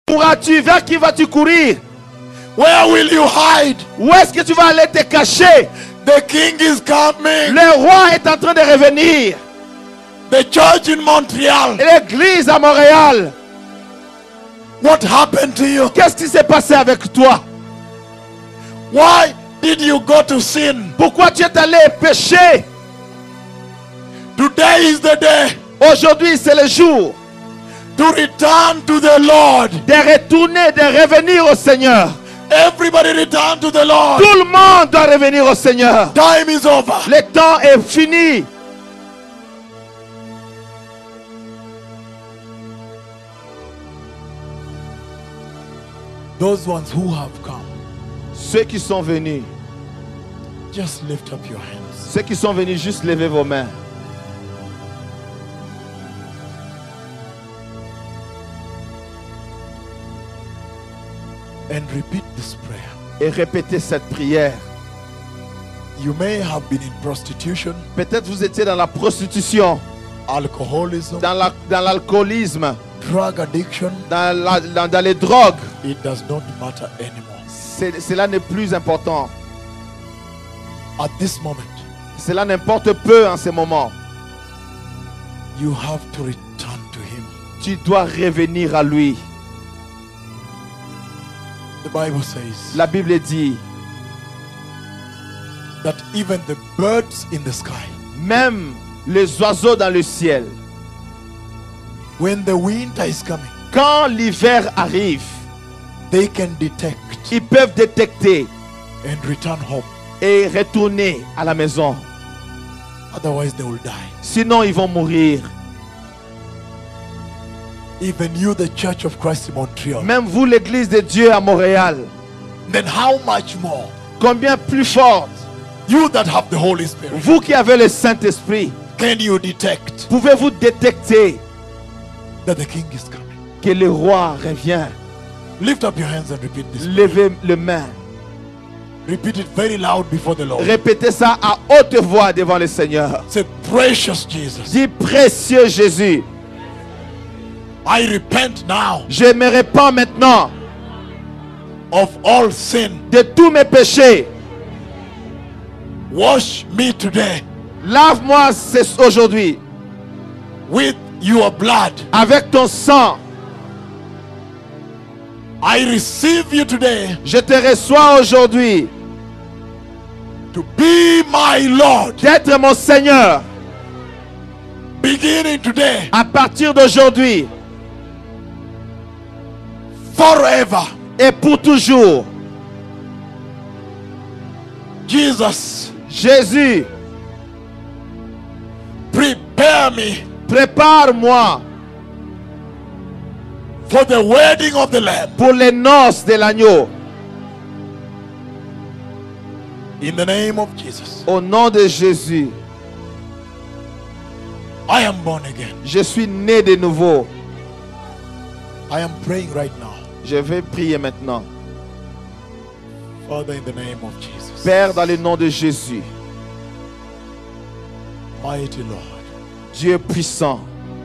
Courras-tu? Vers qui vas-tu courir? Where will you hide? Où est-ce que tu vas aller te cacher? The king is coming. Le roi est en train de revenir. The church in Montreal. Et l'église à Montréal. What happened to you? Qu'est-ce qui s'est passé avec toi? Why did you go to sin? Pourquoi tu es allé pécher? Today is the day Aujourd'hui, c'est le jour to return to the Lord. de retourner, de revenir au Seigneur. Everybody return to the Lord. Tout le monde doit revenir au Seigneur. Time is over. Le temps est fini. Those ones who have come, Ceux qui sont venus, just lift up your hands. ceux qui sont venus, juste levez vos mains. And repeat this prayer. Et répétez cette prière. You may have been in prostitution, Peut-être vous étiez dans la prostitution, alcoholism, dans l'alcoolisme, drug addiction. dans les drogues. It does not matter anymore. Cela n'est plus important. At this moment, Cela n'importe peu en ce moment. you have to return to him. Tu dois revenir à lui. The Bible says La Bible dit, that even the birds in the sky, même les oiseaux dans le ciel, when the winter is coming, quand l'hiver arrive, they can detect ils peuvent détecter and return home. et retourner à la maison. Otherwise, they will die. Sinon, ils vont mourir. Even you, the Church of Christ in Montreal, Même vous, l'église de Dieu à Montréal, then how much more combien plus forte, you that have the Holy Spirit, vous qui avez le Saint-Esprit, can you detect pouvez-vous détecter that the King is coming? que le roi revient? Lift up your hands and repeat this. Levez les mains. Repeat it very loud before the Lord. Répétez ça à haute voix devant le Seigneur. Say, precious Jesus, Dis, précieux Jésus, I repent now je me répands maintenant of all sin. de tous mes péchés. Wash me today Lave-moi aujourd'hui with your blood. avec ton sang. I receive you today Je te reçois aujourd'hui to be my Lord. d'être mon Seigneur. Beginning today, À partir d'aujourd'hui forever. et pour toujours. Jesus, Jésus, prepare me prépare-moi for the wedding of the Lamb. pour les noces de l'agneau. In the name of Jesus, Au nom de Jésus, I am born again. je suis né de nouveau. I am praying right now. Je vais prier maintenant. Father, in the name of Jesus. Père, dans le nom de Jésus, Mighty Lord. Dieu puissant,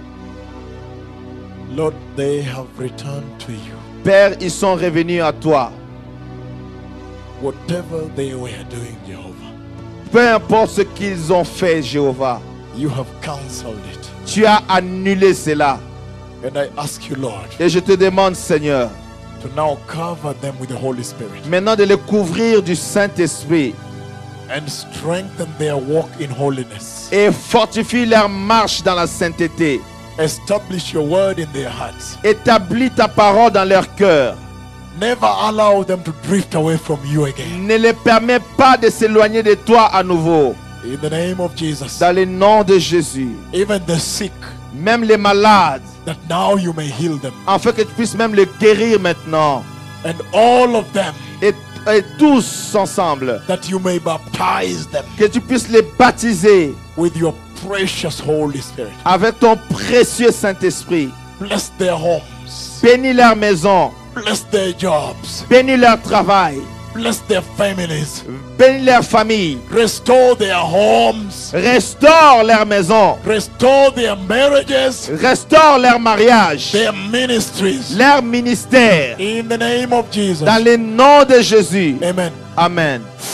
Lord, they have returned to you. Père, ils sont revenus à toi. Whatever they were doing, Jehovah, Peu importe ce qu'ils ont fait, Jéhovah, you have cancelled it. tu as annulé cela. And I ask you, Lord, Et je te demande, Seigneur, to now cover them with the Holy Spirit maintenant de les couvrir du Saint-Esprit and strengthen their walk in holiness. et fortifie leur marche dans la sainteté. Establish your word in their hearts. Établis ta parole dans leur cœur. Never allow them to drift away from you again. Ne les permets pas de s'éloigner de toi à nouveau. In the name of Jesus, Dans le nom de Jésus, even the sick, même les malades, that now you may heal them. afin que tu puisses même les guérir maintenant. And all of them, Et tous ensemble, that you may baptize them que tu puisses les baptiser with your precious Holy Spirit. avec ton précieux Saint-Esprit. Bless their homes. Bénis leur maison, Bless their jobs. bénis leur travail, Bless their families. Bénis leurs familles. Restore their homes. Restaure leur maison. Restore their marriages. Restaure leur mariage. Their ministries. Leur ministère. In the name of Jesus. Dans le nom de Jésus. Amen. Amen.